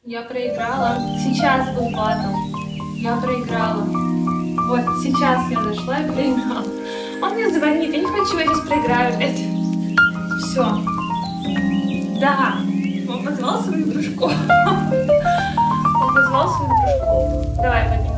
Я проиграла. Сейчас был батл. Я проиграла. Вот сейчас я зашла и проиграла. Он мне звонит. Я не хочу, я сейчас проиграю опять. Все. Да. Он позвал своих дружков. Он позвал своих дружков. Давай, поднимем.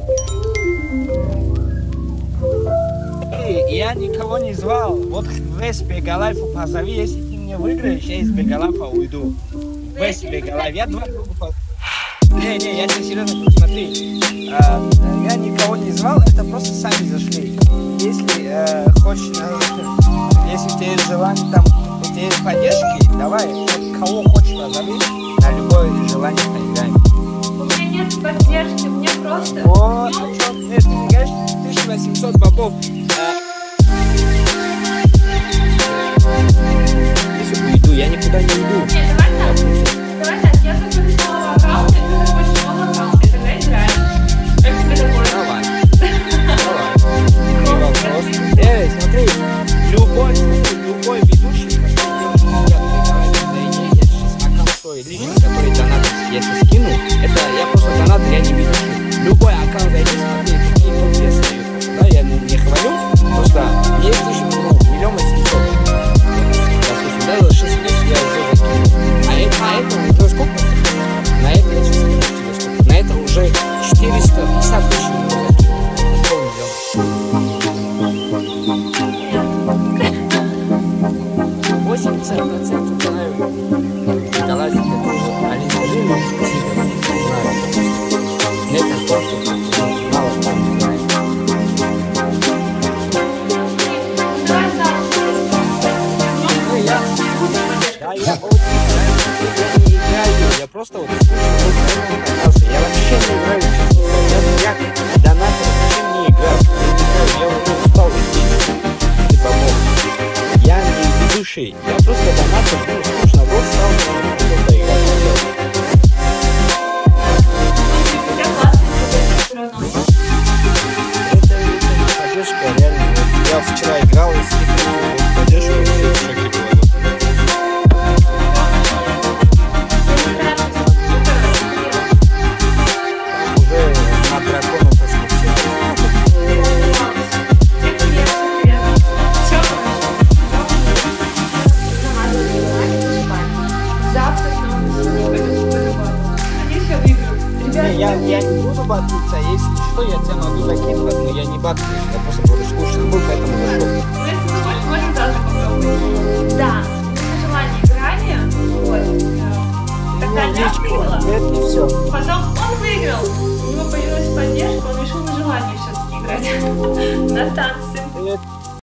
Я никого не звал. Вот весь Бегалайфу позови. Если ты мне выиграешь, я из Бегалайфа уйду. Весь Бегалайф. Я два друга позову. Не, я тебе серьезно говорю, смотри. Я никого не звал, это просто сами зашли. Если хочешь, если у тебя есть желание, там, у тебя есть поддержки, давай, вот кого хочешь позови, на любое желание поиграем. У меня нет поддержки, мне просто... Вот, нет, ты не говоришь 1800 бобов. Если уйду, я никуда не уйду. Нет, давай так, я заходу с нового аккаунта, и ты заходишь с нового аккаунта, и тогда играем. Как тебе такое? Давай. Не вопрос. Смотри, любой ведущий, который я сейчас аккаунт свой личный, который донат, если скину, это я просто донат, я не ведущий. Любой аккаунт зайди, смотри, какие тут я стою. Да, я не хвалю, просто есть еще миллион 800. Да, за 6 месяцев я уже закинул. А это уже сколько? На это я сейчас скажу тебе сколько. На это уже 450 тысяч закинул. 80% знаю. Далась это тоже. Алин, скажи мне спасибо. Знаю. Это просто мало там знаю. Я просто вот я вообще не играю, честно сказать. Я донатор вообще не играю. Я уже устал и помог. Я не ведущий. Я просто донатор, ну, скучно. Вот стал кто-то играть. Это поддержка, реально. Я вчера играл и скипнул поддержку, и все в шоке было. Я не буду батлиться, если что, я тебя могу закинуть, но я не батлюсь, я просто буду скучно был, поэтому зашел. Ну, если ты хочешь, можем даже попробовать. Да, на желание играли, вот. Тогда я выиграла. И все. Потом он выиграл, у него появилась поддержка, он решил на желание все-таки играть. На танцы. Привет.